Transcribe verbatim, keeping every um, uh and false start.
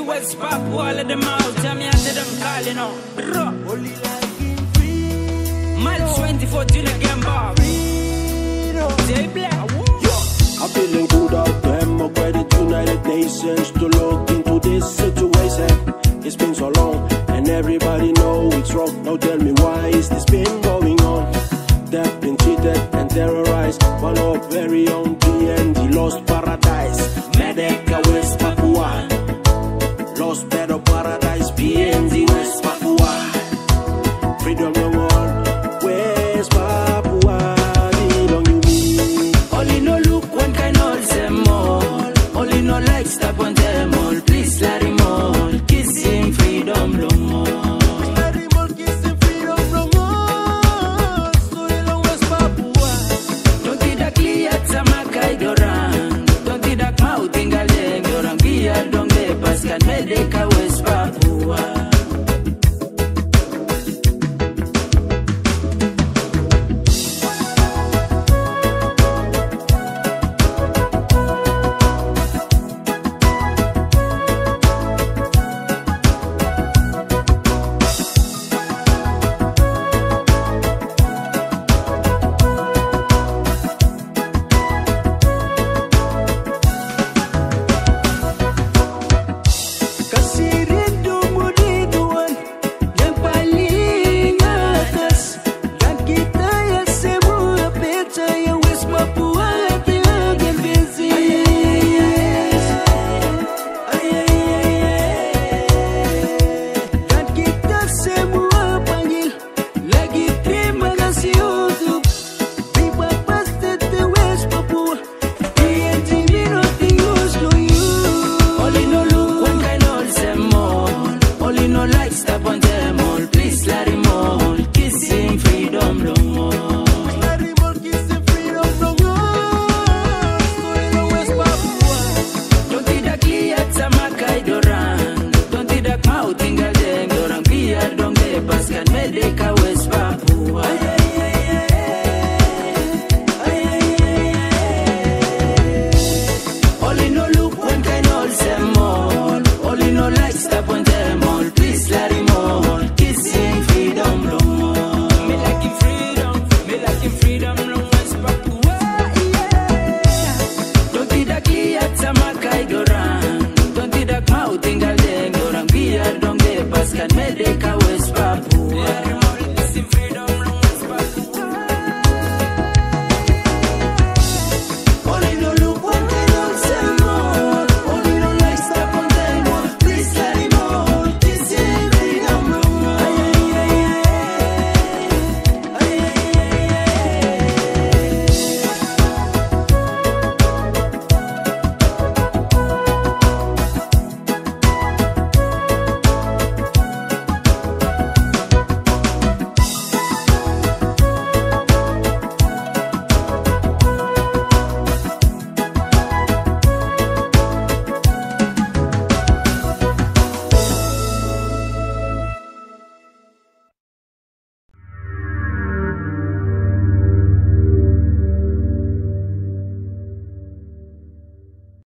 West Papua, let them out. Tell me I tell them calling out. Only life in freedom. Mile twenty-four to the game bar. Say black. I'm feeling good out Democratic United Nations to look into this situation. It's been so long and everybody know it's wrong. Now tell me why is this been going on? They've been cheated and terrorized. One of very own P N G lost paradise. Medeka West Papua lost better paradise. P N G West Papua. Freedom no more. West Papua belong you me. Only no look one kind of them all. Only no likes.